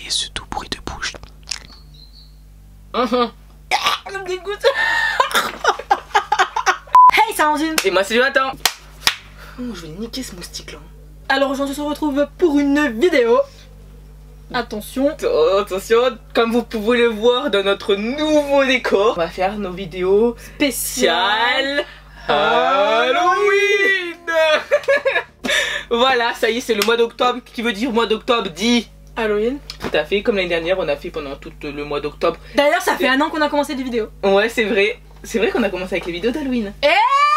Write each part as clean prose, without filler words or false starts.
Et ce tout bruit de bouche. Ça me dégoûte. Hey Sandrine. Et moi c'est Jonathan. Oh, je vais niquer ce moustique là. Alors aujourd'hui on se retrouve pour une vidéo. Attention. Attention, comme vous pouvez le voir dans notre nouveau décor, on va faire nos vidéos spéciales Halloween. Voilà, ça y est, c'est le mois d'octobre. Qui veut dire mois d'octobre dit Halloween. tout à fait, comme l'année dernière, on a fait pendant tout le mois d'octobre. D'ailleurs ça fait un an qu'on a commencé des vidéos. Ouais, c'est vrai. C'est vrai qu'on a commencé avec les vidéos d'Halloween. Eh oui.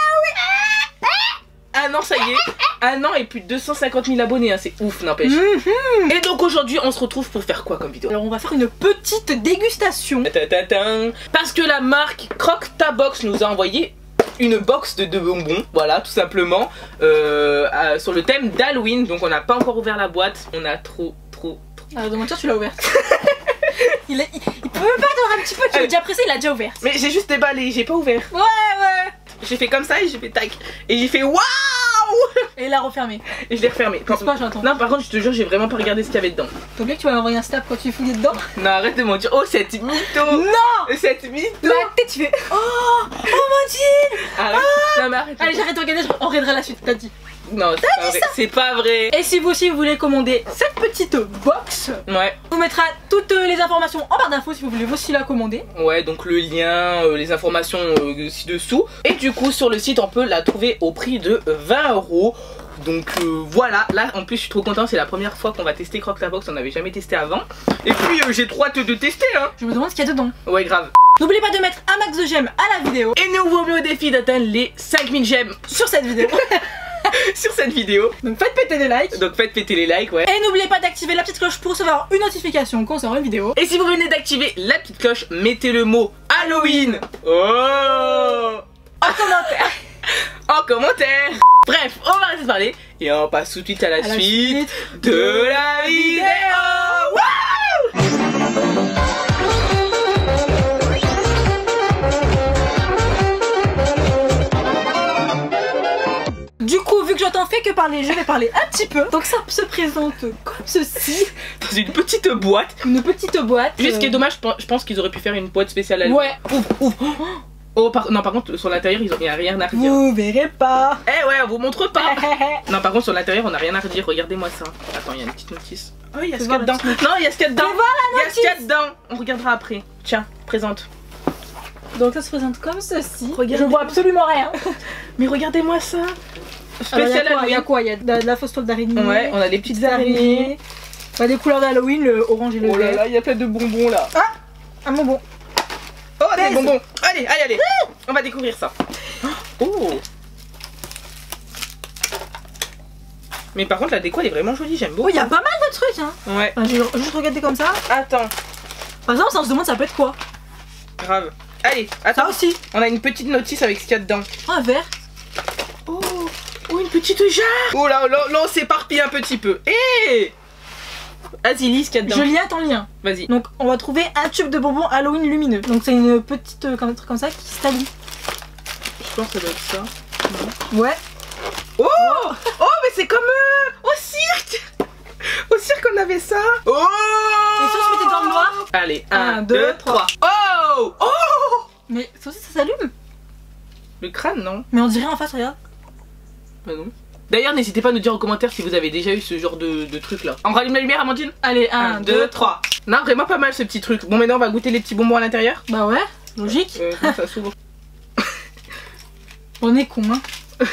Un an, ça y est. Un an et plus de 250 000 abonnés, hein. C'est ouf, n'empêche. Et donc aujourd'hui, on se retrouve pour faire quoi comme vidéo? Alors on va faire une petite dégustation. Parce que la marque Croque Ta Box nous a envoyé une box de bonbons, voilà, tout simplement, sur le thème d'Halloween. Donc on n'a pas encore ouvert la boîte. On a trop. Alors de mentir, tu l'as ouverte. il peut même pas attendre un petit peu, tu l'as déjà pressé, il a déjà ouvert. Mais j'ai juste déballé, j'ai pas ouvert. Ouais. J'ai fait comme ça et j'ai fait tac. Et j'ai fait waouh. Et il l'a refermé. Et je l'ai refermé. Pense pas, j'entends. Non, par contre, je te jure, j'ai vraiment pas regardé ce qu'il y avait dedans. T'as oublié que tu m'avais envoyé un snap quand tu fouillais dedans? Non, arrête de mentir. Oh, cette mytho. Non. Cette mytho. La tête, tu fais oh mon dieu. Arrête. Non, mais arrête. Allez, j'arrête de regarder, on regardera la suite, t'as dit. Non, c'est pas vrai. C'est pas vrai. Et si vous aussi vous voulez commander cette petite box, Ouais. on vous mettra toutes les informations en barre d'infos si vous voulez aussi la commander. Ouais, donc le lien, les informations ci-dessous. Et du coup, sur le site, on peut la trouver au prix de 20 €. Donc voilà, là en plus je suis trop content, c'est la première fois qu'on va tester Croque Ta Box, on n'avait jamais testé avant. Et puis j'ai trop hâte de tester hein. Je me demande ce qu'il y a dedans. Ouais grave. N'oubliez pas de mettre un max de j'aime à la vidéo. Et nous vous met au défi d'atteindre les 5000 j'aime Sur cette vidéo. sur cette vidéo. Donc faites péter les likes. Donc faites péter les likes, ouais. Et n'oubliez pas d'activer la petite cloche pour recevoir une notification quand on sort une vidéo. Et si vous venez d'activer la petite cloche, mettez le mot Halloween En commentaire. en commentaire. Bref, on va arrêter de parler et on passe tout de suite à la suite de la vidéo. Du coup, vu que j'entends fait que parler, je vais parler un petit peu. Donc ça se présente comme ceci. Dans une petite boîte. Une petite boîte. Juste ce qui est dommage, je pense qu'ils auraient pu faire une boîte spéciale Halloween. Ouais. Ouf. Oh, non, par contre, sur l'intérieur, il n'y a rien à redire. Vous verrez pas. Eh ouais, on vous montre pas. Non, par contre, sur l'intérieur, on n'a rien à redire. Regardez-moi ça. Attends, il y a une petite notice. Oh, il y a ce qu'il y a dedans. Non, il y a ce qu'il y a dedans. Il y a ce qu'il y a dedans. On regardera après. Tiens, présente. Donc ça se présente comme ceci. Regardez. Je vois absolument rien. Mais regardez-moi ça. Alors, Spécial il y a Halloween. quoi? Il y a de la fausse toile d'araignée. Ouais, on a des petites araignées. Pas des couleurs d'Halloween, le orange et le Oh là vert. là, il y a plein de bonbons là. Ah, un bonbon. Oh, des bonbons. Allez. On va découvrir ça. Oh. Mais par contre, la déco, elle est vraiment jolie. J'aime Oh, beaucoup. il y a pas mal de trucs, hein. Ouais. Enfin, je vais juste regarder comme ça. Attends. Par exemple, ça on se demande ça peut être quoi. Grave. Allez, Ça attends. aussi. On a une petite notice avec ce qu'il y a dedans. Un verre. Oh, une petite jarre. Oh là, on s'éparpille un petit peu. Hé, vas-y, lis ce qu'il y a dedans. Je lis à ton lien. Vas-y. Donc on va trouver un tube de bonbons Halloween lumineux. Donc c'est une petite un truc comme ça qui s'allume. Je pense que ça doit être ça. Ouais. Oh, mais c'est comme au cirque. Au cirque, on avait ça. Oh. Et ça se mettait dans le noir. Allez, 1, Un, 2, deux, 3. Oh. Mais ça aussi ça s'allume. Le crâne, non? Mais on dirait en face, regarde. Bah non. D'ailleurs, n'hésitez pas à nous dire en commentaire si vous avez déjà eu ce genre de truc là. On rallume la lumière, Amandine? Allez, 1, 2, 3. Non, vraiment pas mal ce petit truc. Bon, maintenant on va goûter les petits bonbons à l'intérieur. Bah ouais, logique. Comment ça s'ouvre? On est con, hein.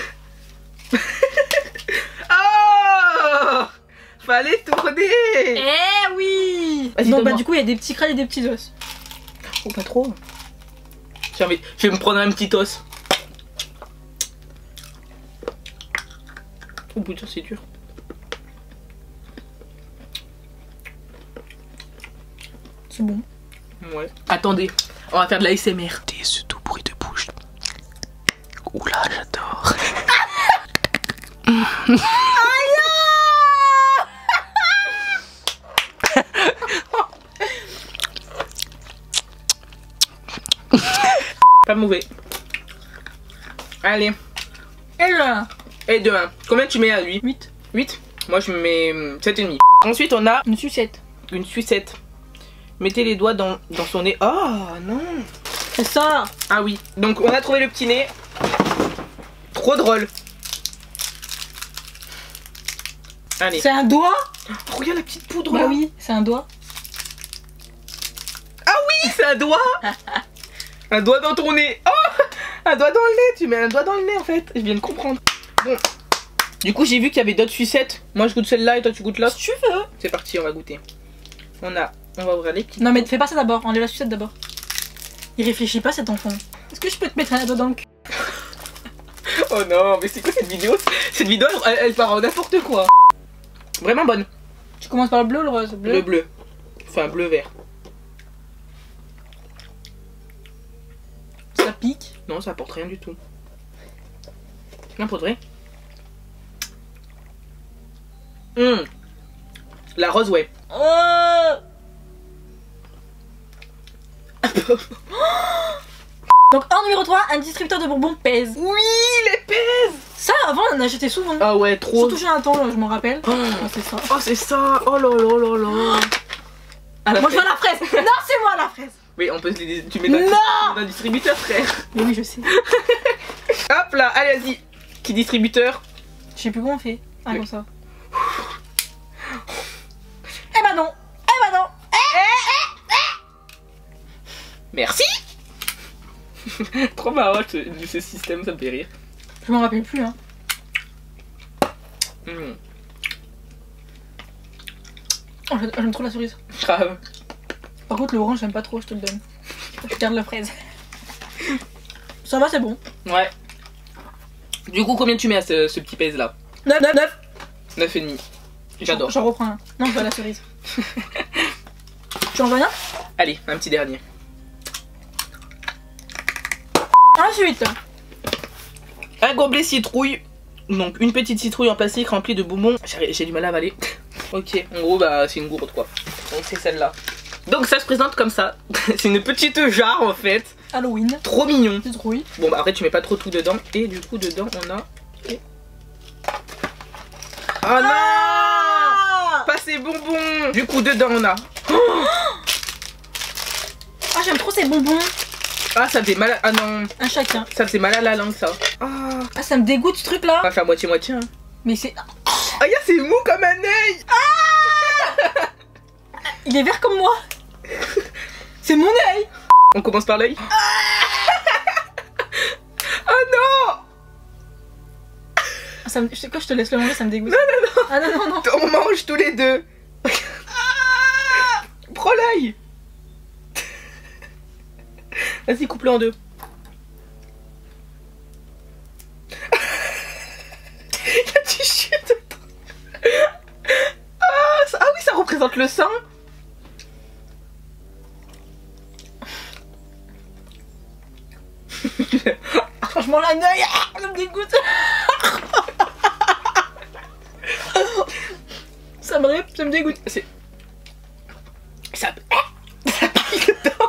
Oh, fallait tourner. Eh oui. Vas-y, Donc bah donne-moi. du coup il y a des petits crânes et des petits os. Oh, pas trop. Je vais me prendre un petit os. Oh putain, c'est dur. C'est bon. Ouais. Attendez, on va faire de la ASMR. Et ce tout bruit de bouche. Oula, j'adore. Pas mauvais. Allez. Et là, Et de 1. Combien tu mets à lui? 8. 8. Moi je mets 7,5. Ensuite on a Une sucette. une sucette. Mettez les doigts dans son nez. Oh non. C'est ça. Ah oui. Donc on a trouvé le petit nez. Trop drôle. Allez. C'est un doigt. Oh, regarde la petite poudre Bah là. oui, c'est un doigt. Ah oui, c'est un doigt. Un doigt dans ton nez. Oh, un doigt dans le nez. Tu mets un doigt dans le nez en fait. Je viens de comprendre. Bon. Du coup j'ai vu qu'il y avait d'autres sucettes. Moi je goûte celle-là et toi tu goûtes l'autre. Si tu veux. C'est parti, on va goûter. On va ouvrir les petits. Non mais fais pas ça d'abord, enlève la sucette d'abord. Il réfléchit pas cet enfant. Est-ce que je peux te mettre un doigt dans le cul? Oh non, mais c'est quoi cette vidéo? Cette vidéo elle part en n'importe quoi. Vraiment bonne. Tu commences par le bleu ou le rose? Le bleu. Enfin bleu vert. Ça pique. Non, ça apporte rien du tout. Non, pour de vrai. La rose, ouais. Donc en numéro 3, un distributeur de bonbons pèse. Oui, les pèse. Ça avant on en achetait souvent. Ah ouais, trop. Surtout chez un temps, là, je m'en rappelle. Oh, c'est ça. oh c'est ça. Oh là là là là. Ah, la Moi je fraise. veux la fraise. Non, c'est moi la fraise. Oui, on peut se les... Tu mets Non. dans un distributeur, frère. Mais oui, je sais. Hop là, allez, vas-y. Qui distributeur? Je sais plus comment on fait. Ah, Oui. comme ça. Eh bah non. Eh bah non. Merci. Trop marrant ce système, ça me fait rire. Je m'en rappelle plus, hein. Oh, j'aime trop la cerise. Grave. Par contre, le orange, j'aime pas trop, je te le donne. Je garde la fraise. Ça va, c'est bon. Ouais. Du coup, combien tu mets à ce petit pèse là? 9, 9, 9. 9,5. J'adore. J'en reprends un. Non, je veux la cerise. Tu en veux un? Allez, un petit dernier. Ensuite, Un gobelet citrouille. Donc une petite citrouille en plastique remplie de bonbons. J'ai du mal à avaler. Ok, en gros bah c'est une gourde quoi. Donc c'est celle-là. Donc ça se présente comme ça. C'est une petite jarre en fait. Halloween. Trop mignon. Citrouille. Bon bah après tu mets pas trop tout dedans. Et du coup dedans on a... Oh non, pas ces bonbons. Du coup dedans on a... Ah, j'aime trop ces bonbons. Ah ça fait mal à... Ah non, Un chacun. ça fait mal à la langue ça. Ah, Ah, ça me dégoûte ce truc là. on va faire moitié-moitié hein. Mais c'est. Ah y'a c'est mou comme un œil. Il est vert comme moi. C'est mon œil. On commence par l'œil. Oh non. Ah, ça me... Je sais quoi, je te laisse le manger, ça me dégoûte. Non non non. Ah non, non, non. On mange tous les deux. Prends l'œil. Vas-y, coupe-le en deux. Il y a du chute dedans. Ah oui, ça représente le sang. Franchement, l'œil, ça me dégoûte. Ça me dégoûte. C'est... Ça pique dedans.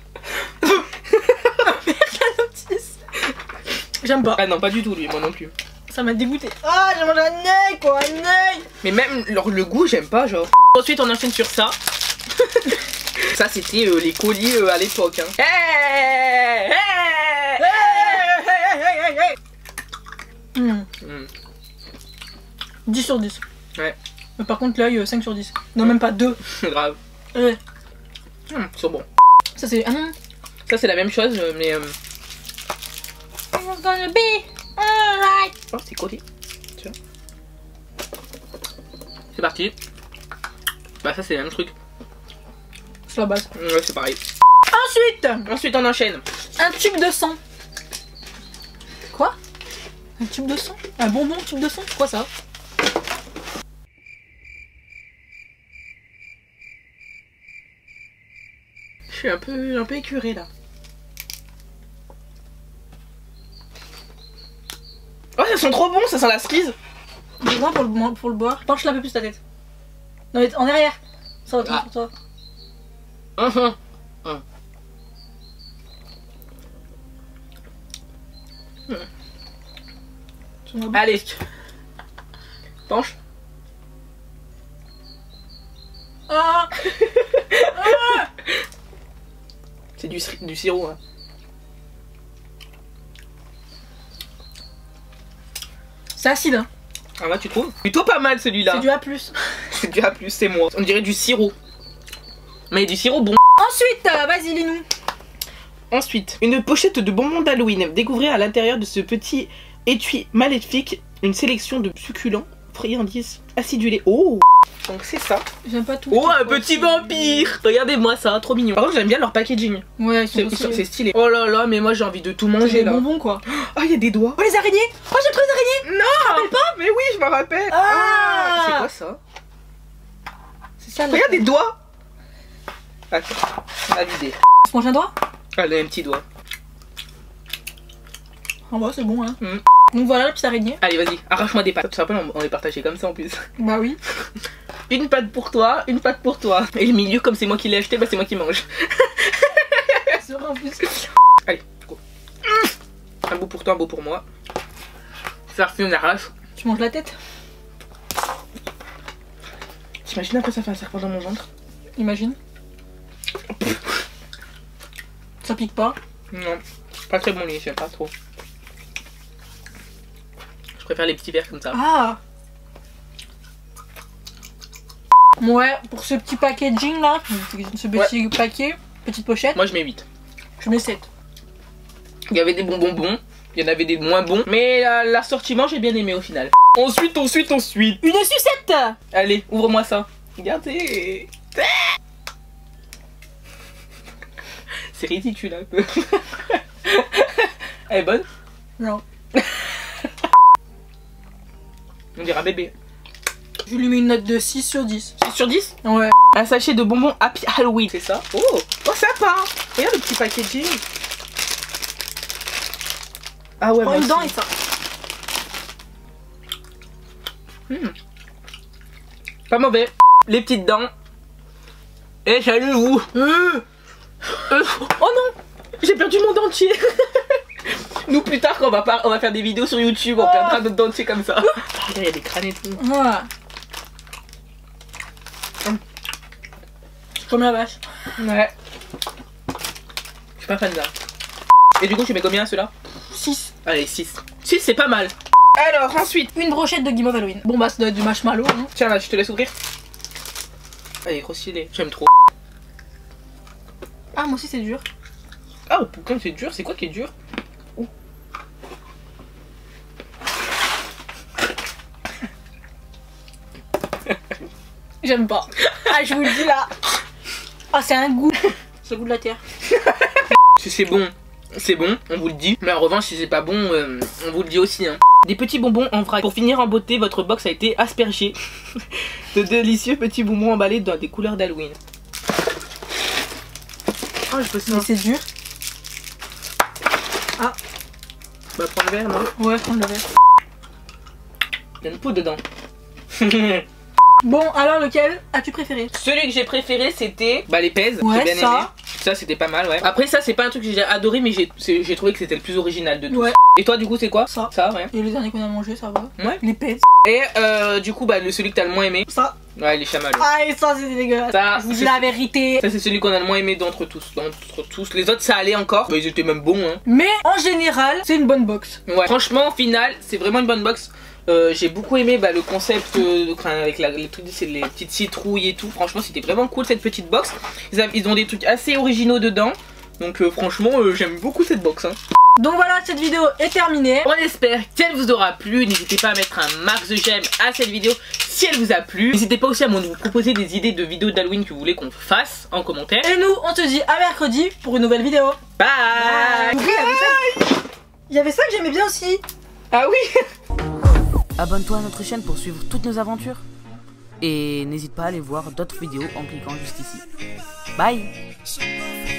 J'aime pas. Ah non, pas du tout lui, moi non plus. Ça m'a dégoûté. Ah, j'ai mangé un œil quoi, un œil. Mais même le goût, j'aime pas, genre. Ensuite, on enchaîne sur ça. Ça, c'était les colis à l'époque. Hein. Hey, hey, hey, hey. 10 sur 10. Ouais. Mais par contre, l'œil, 5 sur 10. Non, même pas 2. Grave. Ouais. Ils sont bons. Ça, c'est. Ah non. Ça, c'est la même chose, mais. It's gonna be alright. Oh, c'est collé. Tiens. C'est parti. Bah, ça, c'est le même truc. C'est la base. Ouais, c'est pareil. Ensuite, on enchaîne. un tube de sang. Quoi? Un tube de sang? Un bonbon tube de sang? C'est quoi ça? Je suis un peu écurée là. Oh, ça sent trop bon, ça sent la cerise. J'ai besoin pour le boire. Penche-la un peu plus ta tête. Non, mais en arrière. Ça va être pour toi. Allez. Penche. Ah. Ah. C'est du sirop. Hein. C'est acide, hein. Ah ouais, tu trouves? Plutôt pas mal celui-là. C'est du A+. C'est du A+, c'est moi. On dirait du sirop. Mais du sirop bon. Ensuite, vas-y, lis-nous. Ensuite, une pochette de bonbons d'Halloween. Découvrez à l'intérieur de ce petit étui maléfique une sélection de succulents, friandises, acidulés. Oh! Donc c'est ça. J'aime pas tout. Oh, un petit vampire! Regardez-moi ça, trop mignon. Par contre, j'aime bien leur packaging. Ouais, C'est stylé. Oh là là, mais moi j'ai envie de tout manger là. bonbons quoi. Oh, il y a des doigts. Oh, les araignées. Oh, j'ai pris les araignées. Non! Tu te rappelles pas? Mais oui, je me rappelle. Ah, c'est quoi ça? C'est ça. Regarde des doigts. Attends, on a vidé. Tu manges un doigt? Allez, un petit doigt. En vrai, c'est bon, hein. Mm. Donc voilà la petite araignée. Allez, vas-y, arrache-moi des pattes. Tu te rappelles, on les partageait comme ça en plus. Bah oui. Une patte pour toi, une patte pour toi. Et le milieu, comme c'est moi qui l'ai acheté, bah c'est moi qui mange. C'est vrai en plus. Allez, go. Un bout pour toi, un bout pour moi. Ça refait une arrache. Tu manges la tête? T'imagines un peu ça fait un serpent dans mon ventre? Imagine. Ça pique pas? Non, pas très bon les, j'aime pas trop. Je préfère les petits verres comme ça. Ah. Ouais, pour ce petit packaging là, ce petit paquet, petite pochette, Moi je mets 8. je mets 7. Il y avait des bons bonbons, il y en avait des moins bons, mais l'assortiment j'ai bien aimé au final. Ensuite. Une sucette. Allez, ouvre-moi ça. Regardez. C'est ridicule un peu. Elle est bonne? Non. On dirait un bébé. Je lui mets une note de 6 sur 10. 6 sur 10? Ouais. Un sachet de bonbons Happy Halloween, c'est ça? Oh, oh sympa. Regarde le petit packaging. Ah ouais, Prends moi une dent aussi. et ça. Pas mauvais. Les petites dents. Et salut vous. Oh non, j'ai perdu mon dentier. Nous plus tard quand on va faire des vidéos sur YouTube, on perdra notre dentier comme ça. Regarde, il y a des crânes et tout. Ouais. Comme la vache. Ouais. Je suis pas fan de ça. Et du coup tu mets combien ceux-là? 6. Allez, 6. 6 c'est pas mal. Alors ensuite. Une brochette de Game of Halloween. Bon bah ça doit être du marshmallow. Hein. Tiens là, je te laisse ouvrir. Allez, gros stylé. J'aime trop. Ah moi aussi c'est dur. Ah, pourquoi c'est dur? C'est quoi qui est dur? J'aime pas. Ah je vous le dis là. Ah c'est un goût. C'est le goût de la terre. Si c'est bon, c'est bon, on vous le dit. Mais en revanche, si c'est pas bon, on vous le dit aussi. Hein. Des petits bonbons en vrac. Pour finir en beauté, votre box a été aspergée de délicieux petits bonbons emballés dans des couleurs d'Halloween. Oh, je peux ça. Mais c'est dur. Ah. Bah, prends le verre, non? Ouais, prends le verre. Il y a une peau dedans. Bon, alors lequel as-tu préféré? Celui que j'ai préféré, c'était les pèses. Ouais, j'ai bien ça. aimé. Ça, c'était pas mal, ouais. Après, ça, c'est pas un truc que j'ai adoré, mais j'ai trouvé que c'était le plus original de tout. Ouais. Et toi, du coup, c'est quoi? Ça. Ça, ouais. Et les derniers qu'on a mangé, ça va. Ouais. Les pets. Et du coup, celui que t'as le moins aimé. Ça. Ouais, les chamallows. Ah, et ça, c'est dégueulasse. Ça, je vous dis la vérité. Ça, c'est celui qu'on a le moins aimé d'entre tous. Les autres, ça allait encore. Ils étaient même bons, hein. Mais en général, c'est une bonne box. Ouais. Franchement, au final, c'est vraiment une bonne box. J'ai beaucoup aimé le concept avec les trucs, c'est les petites citrouilles et tout. Franchement, c'était vraiment cool cette petite box. Ils ont des trucs assez originaux dedans. Donc franchement, j'aime beaucoup cette box. Hein. Donc voilà, cette vidéo est terminée. On espère qu'elle vous aura plu. N'hésitez pas à mettre un max de j'aime à cette vidéo si elle vous a plu. N'hésitez pas aussi à nous proposer des idées de vidéos d'Halloween que vous voulez qu'on fasse en commentaire. Et nous, on se dit à mercredi pour une nouvelle vidéo. Bye, Il y avait ça que j'aimais bien aussi. Ah oui. Abonne-toi à notre chaîne pour suivre toutes nos aventures. Et n'hésite pas à aller voir d'autres vidéos en cliquant juste ici. Bye.